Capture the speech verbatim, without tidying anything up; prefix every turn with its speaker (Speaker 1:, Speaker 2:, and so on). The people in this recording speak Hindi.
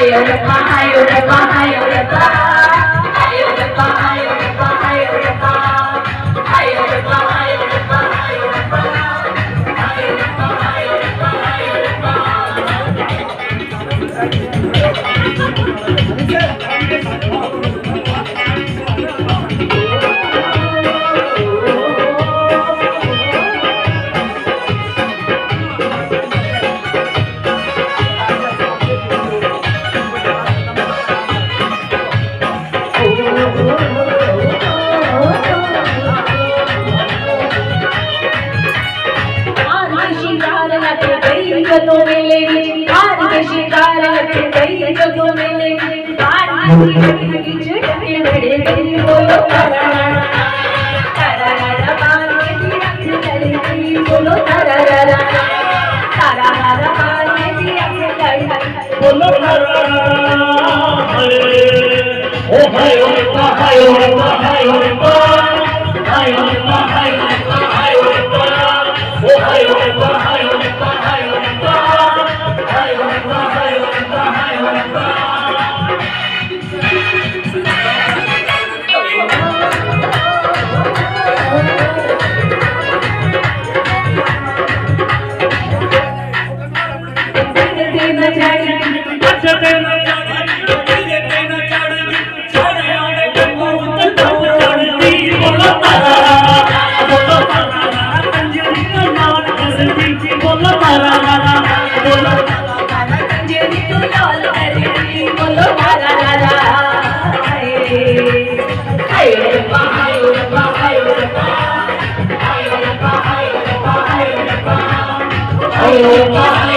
Speaker 1: जगों में लेगी हार के शिकार लगे गई जगों में लेगी हार की चुटकी बड़े गई बोलो तारा तारा तारा बाल के दिया से लड़की बोलो तारा तारा तारा तारा बाल के दिया से लड़की बोलो तारा ओ हाय ओ ता हाय ओ ता हाय ओ ता हाय ओ ता हाय ओ ता हाय ओ ता ओ हाय ओ ता हाय ओ ता हाय ओ ता हाय ओ ता हाय ओ ता हाय ओ ता देना चाहिए अच्छा देना Oh,